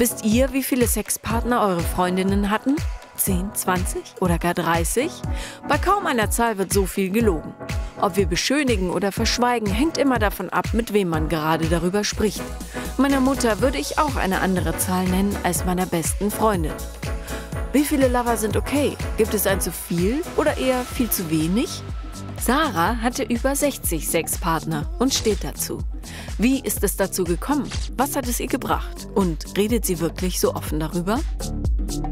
Wisst ihr, wie viele Sexpartner eure Freundinnen hatten? 10, 20 oder gar 30? Bei kaum einer Zahl wird so viel gelogen. Ob wir beschönigen oder verschweigen, hängt immer davon ab, mit wem man gerade darüber spricht. Meiner Mutter würde ich auch eine andere Zahl nennen als meiner besten Freundin. Wie viele Lover sind okay? Gibt es ein zu viel oder eher viel zu wenig? Sarah hatte über 60 Sexpartner und steht dazu. Wie ist es dazu gekommen? Was hat es ihr gebracht? Und redet sie wirklich so offen darüber?